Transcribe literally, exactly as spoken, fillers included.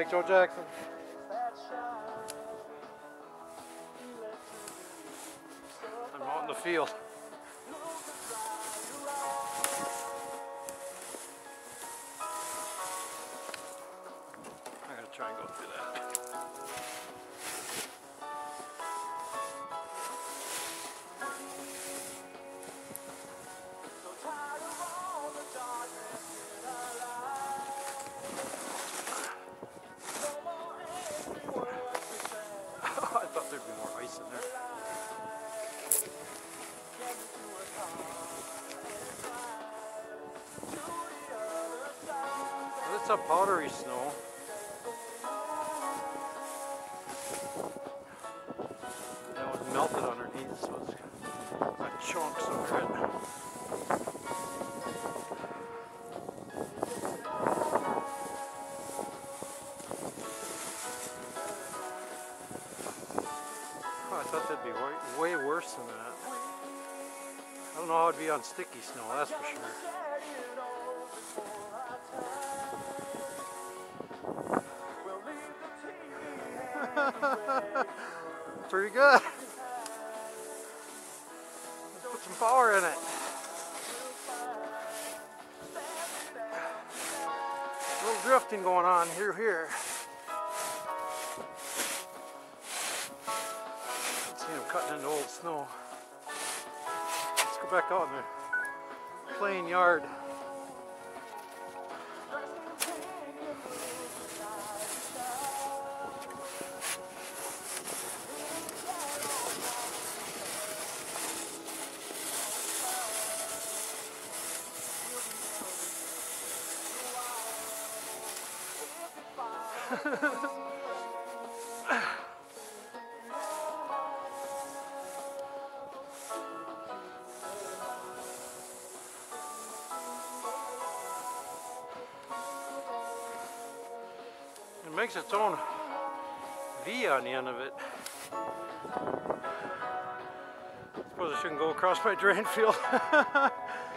like Joe Jackson. I'm out in the field. I'm gonna try and go through that. I thought there'd be more ice in there. Well, it's a powdery snow. That was melted underneath, so it's got chunks under it. I thought that'd be way, way worse than that. I don't know how it'd be on sticky snow, that's for sure. Pretty good. Let's put some power in it. A little drifting going on here, here. I'm cutting into old snow. Let's go back out in the plain yard. It makes its own V on the end of it. I suppose I shouldn't go across my drain field.